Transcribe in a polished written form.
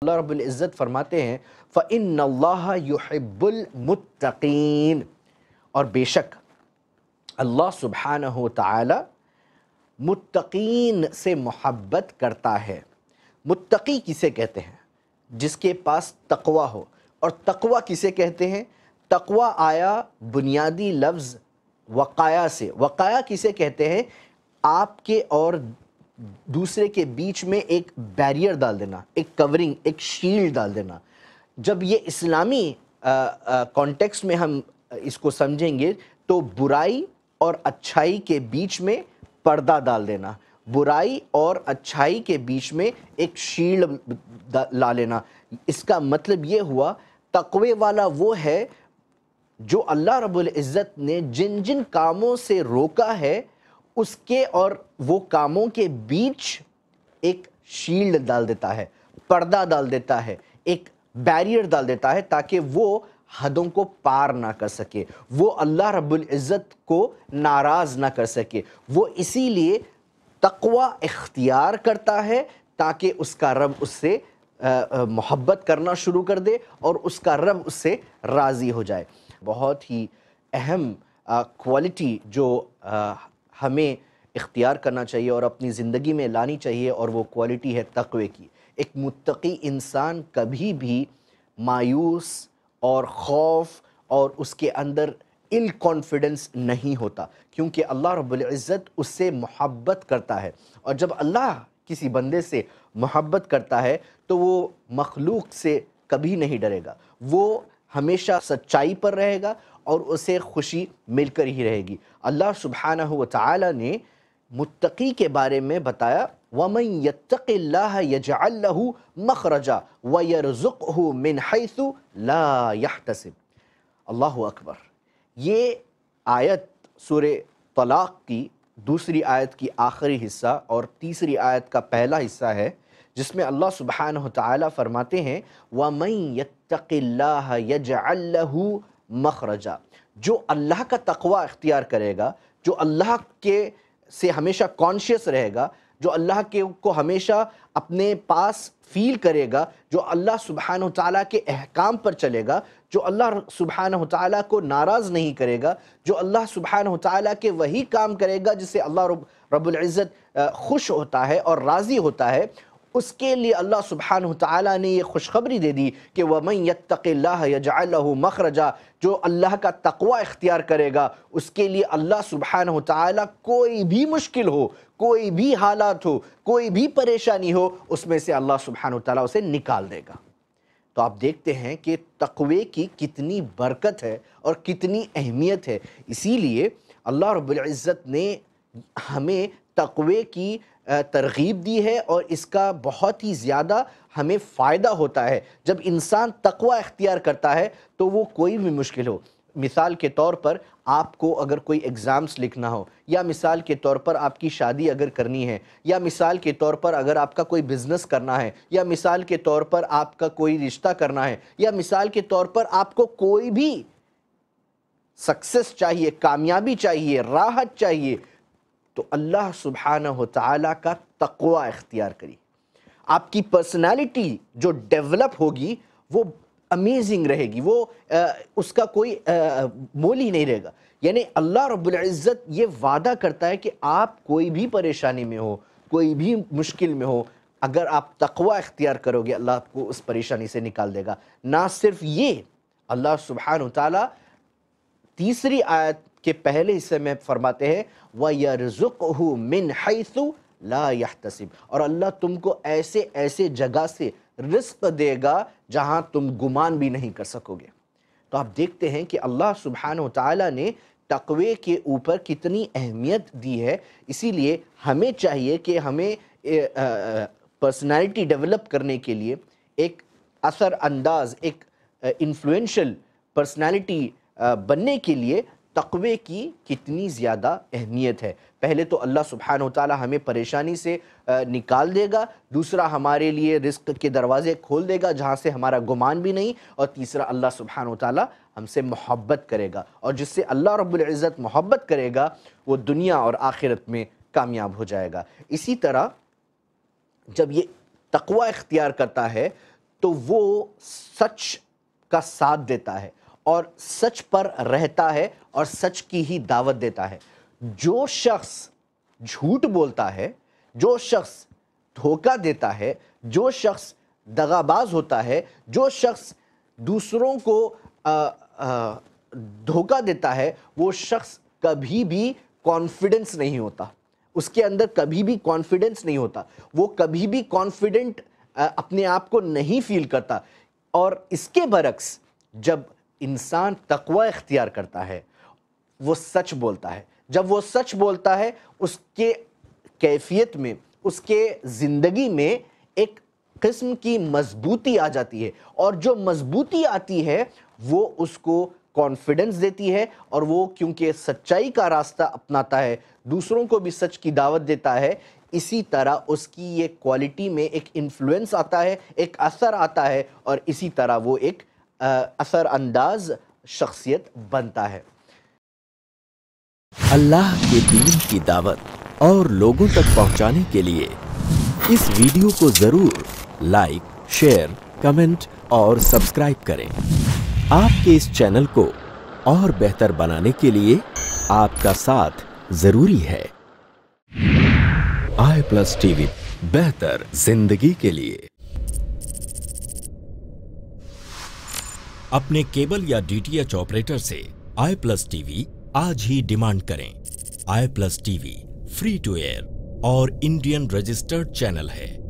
اللہ رب العزت فرماتے ہیں فَإِنَّ اللَّهَ يُحِبُّ الْمُتَّقِينَ، اور بے شک اللہ سبحانہ و تعالی متقین سے محبت کرتا ہے۔ متقی کسے کہتے ہیں؟ جس کے پاس تقوی ہو۔ اور تقوی کسے کہتے ہیں؟ تقوی آیا بنیادی لفظ وقایا سے۔ وقایا کسے کہتے ہیں؟ آپ کے اور دوسرے کے بیچ میں ایک بیریئر ڈال دینا، ایک کورنگ، ایک شیلڈ ڈال دینا۔ جب یہ اسلامی کانٹیکسٹ میں ہم اس کو سمجھیں گے تو برائی اور اچھائی کے بیچ میں پردہ ڈال دینا، برائی اور اچھائی کے بیچ میں ایک شیلڈ لا لینا۔ اس کا مطلب یہ ہوا تقوی والا وہ ہے جو اللہ رب العزت نے جن جن کاموں سے روکا ہے اس کے اور وہ کاموں کے بیچ ایک شیلڈ ڈال دیتا ہے، پردہ ڈال دیتا ہے، ایک بیریئر ڈال دیتا ہے تاکہ وہ حدوں کو پار نہ کر سکے، وہ اللہ رب العزت کو ناراض نہ کر سکے۔ وہ اسی لیے تقوی اختیار کرتا ہے تاکہ اس کا رب اس سے محبت کرنا شروع کر دے اور اس کا رب اس سے راضی ہو جائے۔ بہت ہی اہم کوالٹی جو ہمیں اختیار کرنا چاہیے اور اپنی زندگی میں لانی چاہیے، اور وہ کوالٹی ہے تقوی کی۔ ایک متقی انسان کبھی بھی مایوس اور خوف اور اس کے اندر ال کانفیڈنس نہیں ہوتا، کیونکہ اللہ رب العزت اس سے محبت کرتا ہے۔ اور جب اللہ کسی بندے سے محبت کرتا ہے تو وہ مخلوق سے کبھی نہیں ڈرے گا، وہ ہمیشہ سچائی پر رہے گا اور اسے خوشی مل کر ہی رہے گی۔ اللہ سبحانہ و تعالی نے متقی کے بارے میں بتایا وَمَن يَتَّقِ اللَّهَ يَجْعَلْ لَهُ مَخْرَجًا وَيَرْزُقْهُ مِنْ حَيْثُ لَا يَحْتَسِبُ۔ اللہ اکبر۔ یہ آیت سورہ طلاق کی دوسری آیت کی آخری حصہ اور تیسری آیت کا پہلا حصہ ہے، جس میں اللہ سبحانہ و تعالی فرماتے ہیں وَمَن يَتَّقِ اللَّهَ يَجْعَلْ لَهُ مَخْرَجًا، جو اللہ کا تقوی اختیار کرے گا، جو اللہ کے سے ہمیشہ کانشیس رہے گا، جو اللہ کے کو ہمیشہ اپنے پاس فیل کرے گا، جو اللہ سبحانہ و تعالیٰ کے احکام پر چلے گا، جو اللہ سبحانہ و تعالیٰ کو ناراض نہیں کرے گا، جو اللہ سبحانہ و تعالیٰ کے وہی کام کرے گا جس سے اللہ رب العزت خوش ہوتا ہے اور راضی ہوتا ہے، اس کے لیے اللہ سبحانہ و تعالیٰ نے یہ خوشخبری دے دی کہ وَمَن يَتَّقِ اللَّهَ يَجْعَلْ لَهُ مَخْرَجًا، جو اللہ کا تقوی اختیار کرے گا اس کے لیے اللہ سبحانہ و تعالیٰ کوئی بھی مشکل ہو، کوئی بھی حالات ہو، کوئی بھی پریشانی ہو، اس میں سے اللہ سبحانہ و تعالیٰ اسے نکال دے گا۔ تو آپ دیکھتے ہیں کہ تقوی کی کتنی برکت ہے اور کتنی اہمیت ہے۔ اسی لیے اللہ رب العزت نے ہمیں تقوی کی ترغیب دی ہے اور اس کا بہت ہی زیادہ ہمیں فائدہ ہوتا ہے۔ جب انسان تقوی اختیار کرتا ہے تو وہ کوئی بھی مشکل ہو، مثال کے طور پر آپ کو اگر کوئی ایگزامس لکھنا ہو، یا مثال کے طور پر آپ کی شادی اگر کرنی ہے، یا مثال کے طور پر اگر آپ کا کوئی بزنس کرنا ہے، یا مثال کے طور پر آپ کا کوئی رشتہ کرنا ہے، یا مثال کے طور پر آپ کو کوئی بھی سکسس چاہیے، کامیابی چاہیے، راحت چاہیے، تو اللہ سبحانہ و تعالیٰ کا تقوی اختیار کری۔ آپ کی پرسنالٹی جو ڈیولپ ہوگی وہ امیزنگ رہے گی، وہ اس کا کوئی مول ہی نہیں رہے گا۔ یعنی اللہ رب العزت یہ وعدہ کرتا ہے کہ آپ کوئی بھی پریشانی میں ہو، کوئی بھی مشکل میں ہو، اگر آپ تقوی اختیار کرو گے اللہ آپ کو اس پریشانی سے نکال دے گا۔ نہ صرف یہ، اللہ سبحانہ و تعالیٰ تیسری آیت کے پہلے حصے میں فرماتے ہیں وَيَرْزُقْهُ مِنْ حَيْثُ لَا يَحْتَسِبُ، اور اللہ تم کو ایسے ایسے جگہ سے رزق دے گا جہاں تم گمان بھی نہیں کر سکو گے۔ تو آپ دیکھتے ہیں کہ اللہ سبحانہ و تعالیٰ نے تقوی کے اوپر کتنی اہمیت دی ہے۔ اسی لیے ہمیں چاہیے کہ ہمیں پرسنالٹی ڈیولپ کرنے کے لیے، ایک اثر انداز، ایک انفلوئنشل پرسنالٹی بننے کے لیے تقوی کی کتنی زیادہ اہمیت ہے۔ پہلے تو اللہ سبحانہ و تعالیٰ ہمیں پریشانی سے نکال دے گا، دوسرا ہمارے لیے رزق کے دروازے کھول دے گا جہاں سے ہمارا گمان بھی نہیں، اور تیسرا اللہ سبحانہ و تعالیٰ ہم سے محبت کرے گا، اور جس سے اللہ رب العزت محبت کرے گا وہ دنیا اور آخرت میں کامیاب ہو جائے گا۔ اسی طرح جب یہ تقوی اختیار کرتا ہے تو وہ سچ کا ساتھ دیتا ہے اور سچ پر رہتا ہے اور سچ کی ہی دعوت دیتا ہے۔ جو شخص جھوٹ بولتا ہے، جو شخص دھوکہ دیتا ہے، جو شخص دغاباز ہوتا ہے، جو شخص دوسروں کو دھوکہ دیتا ہے، وہ شخص کبھی بھی کانفیڈنس نہیں ہوتا، اس کے اندر کبھی بھی کانفیڈنس نہیں ہوتا، وہ کبھی بھی کانفیڈنٹ اپنے آپ کو نہیں فیل کرتا۔ اور اس کے برعکس جب انسان تقوی اختیار کرتا ہے، وہ سچ بولتا ہے، جب وہ سچ بولتا ہے اس کے کیفیت میں، اس کے زندگی میں ایک قسم کی مضبوطی آ جاتی ہے، اور جو مضبوطی آتی ہے وہ اس کو کانفیڈنس دیتی ہے، اور وہ کیونکہ سچائی کا راستہ اپناتا ہے، دوسروں کو بھی سچ کی دعوت دیتا ہے، اسی طرح اس کی یہ کوالٹی میں ایک انفلوئنس آتا ہے، ایک اثر آتا ہے، اور اسی طرح وہ ایک اثر انداز شخصیت بنتا ہے۔ اللہ کے دین کی دعوت اور لوگوں تک پہنچانے کے لیے اس ویڈیو کو ضرور لائک، شیئر، کمنٹ اور سبسکرائب کریں۔ آپ کے اس چینل کو اور بہتر بنانے کے لیے آپ کا ساتھ ضروری ہے۔ i+TV، بہتر زندگی کے لیے۔ اپنے کیبل یا DTH آپریٹر سے i+TV آج ہی ڈیمانڈ کریں۔ i+TV فری ٹو ایئر اور انڈین رجسٹرڈ چینل ہے۔